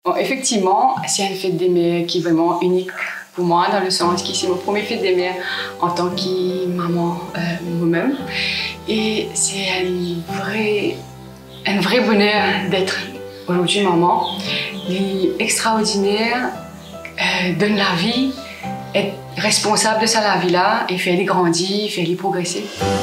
Bon, effectivement, c'est une fête des mères qui est vraiment unique pour moi, dans le sens que c'est mon premier fête des mères en tant que maman moi-même. Et c'est un vrai bonheur d'être aujourd'hui maman. C'est extraordinaire, donne la vie, être responsable de sa vie-là et faire les grandir, faire les progresser.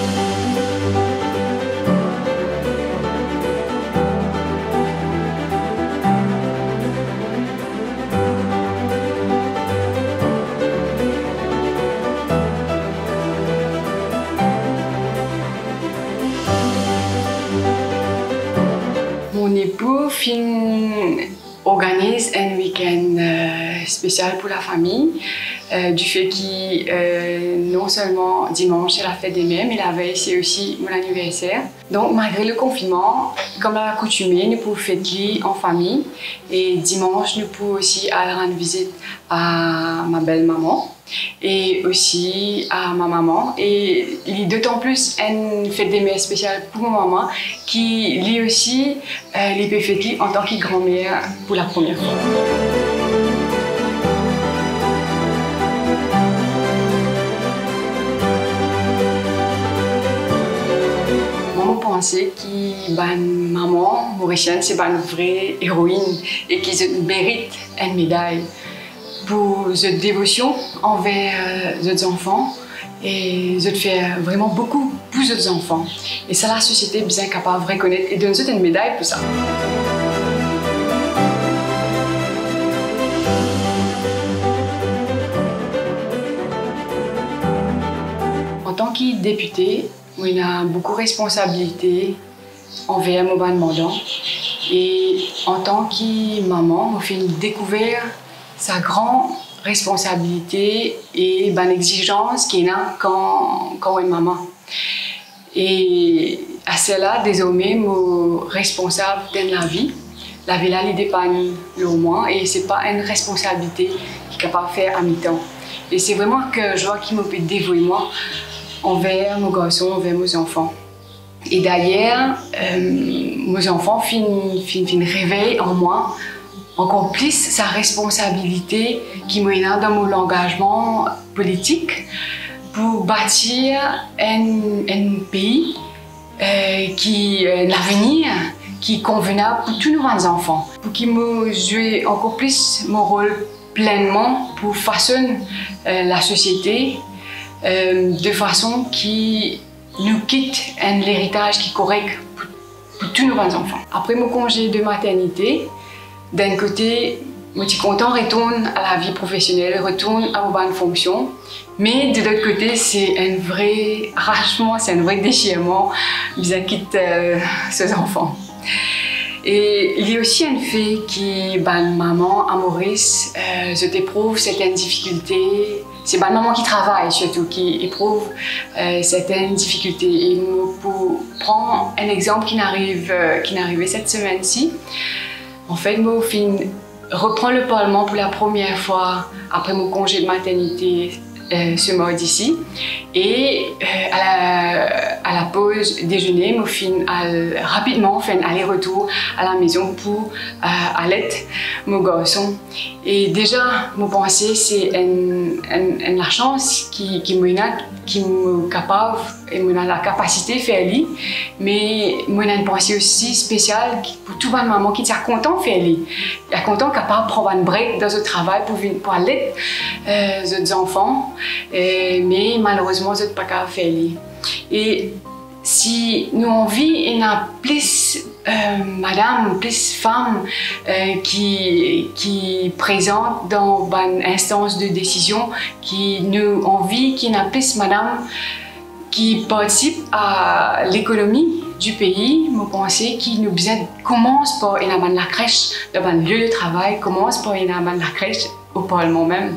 Mon époux organise un week-end spécial pour la famille, du fait que non seulement dimanche c'est la fête des mères, mais la veille c'est aussi mon anniversaire. Donc malgré le confinement, comme à l'accoutumée, nous pouvons fêter en famille et dimanche nous pouvons aussi aller rendre visite à ma belle-maman et aussi à ma maman. Et il y a d'autant plus une fête des mères spéciale pour ma maman qui lui aussi les peut fêter en tant que grand-mère pour la première fois. Maman pensait que maman mauricienne c'est une vraie héroïne et qu'ils méritent une médaille pour cette dévotion envers les enfants et de faire vraiment beaucoup pour les enfants. Et ça, la société est bien capable de reconnaître et de donner une médaille pour ça. En tant que députée, on a beaucoup de responsabilités envers mon demandant. Et en tant que maman, on fait une découverte sa grande responsabilité et l'exigence qu'il y a quand on est maman. Et à cela, désormais, je suis responsable de la vie. La vie là, elle dépend le moins et ce n'est pas une responsabilité qui est capable de faire à mi-temps. Et c'est vraiment que je vois qu'il me peut dévouer moi envers mes garçons, envers mes enfants. Et d'ailleurs, mes enfants finissent réveillent en moi encore plus sa responsabilité qui me donne dans mon engagement politique pour bâtir un pays qui l'avenir qui est convenable pour tous nos enfants, pour qu'ils me jouent encore plus mon rôle pleinement pour façonner la société de façon qui nous quitte un héritage qui est correct pour tous nos enfants. Après mon congé de maternité, d'un côté, je suis content de retourner à la vie professionnelle, retourne à ma bonne fonction. Mais de l'autre côté, c'est un vrai arrachement, c'est un vrai déchirement vis-à-vis de ces enfants. Et il y a aussi un fait que maman à Maurice, je t'éprouve certaines difficultés. C'est ma maman qui travaille surtout, qui éprouve certaines difficultés. Et pour prendre un exemple qui n'arrivait cette semaine-ci, en fait, je reprends le Parlement pour la première fois après mon congé de maternité ce mardi-ci. Et à la pause déjeuner, je rapidement fait un aller-retour à la maison pour allaiter mon garçon. Et déjà, mon pensée, c'est la chance qui me capable et la capacité de faire lui. Mais moi, j'ai une pensée aussi spéciale pour toute ma maman qui est content de faire lui. Elle est content capable de prendre un break dans le travail pour allaiter les enfants. Mais malheureusement, je ne peux pas faire ça. Et si nous avons envie, il y a plus madame, plus femmes qui présentent dans une instance de décision, qui nous ont envie, qu'il y a plus madame qui participent à l'économie du pays. Je pense qu'il nous commence par la crèche, dans le lieu de travail, commence par la crèche au Parlement même.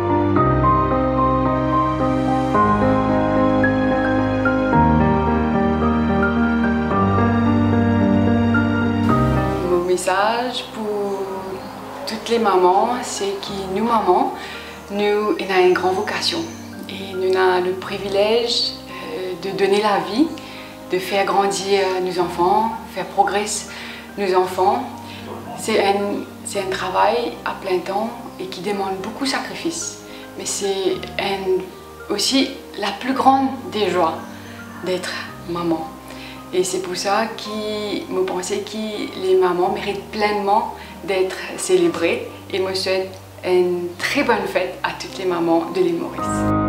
Message pour toutes les mamans, c'est que nous mamans, nous avons une grande vocation et nous avons le privilège de donner la vie, de faire grandir nos enfants, faire progresser nos enfants. C'est un travail à plein temps et qui demande beaucoup de sacrifices. Mais c'est aussi la plus grande des joies d'être maman. Et c'est pour ça que je pense que les mamans méritent pleinement d'être célébrées. Et je souhaite une très bonne fête à toutes les mamans de l'île Maurice.